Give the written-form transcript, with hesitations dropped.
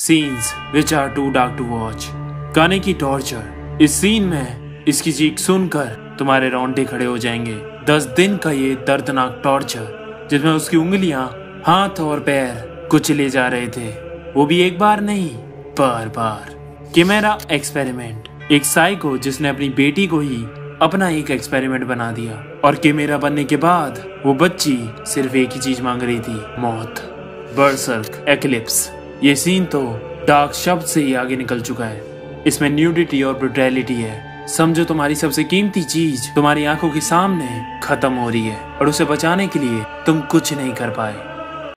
Scenes which are too dark to watch. गाने की torture. इस सीन में इसकी चीख सुनकर तुम्हारे रोंगटे खड़े हो जाएंगे। 10 दिन का ये दर्दनाक टॉर्चर जिसमें उसकी उंगलियां, हाथ और पैर कुचले जा रहे थे, वो भी एक बार नहीं बार बार। किमेरा एक्सपेरिमेंट। एक साइको जिसने अपनी बेटी को ही अपना एक एक्सपेरिमेंट बना दिया और किमेरा बनने के बाद वो बच्ची सिर्फ एक ही चीज मांग रही थी, मौत। Berserk eclipse. ये सीन तो डार्क शब्द से ही आगे निकल चुका है। इसमें न्यूडिटी और ब्रुटैलिटी है। समझो तुम्हारी सबसे कीमती चीज तुम्हारी आंखों के सामने खत्म हो रही है और उसे बचाने के लिए तुम कुछ नहीं कर पाए।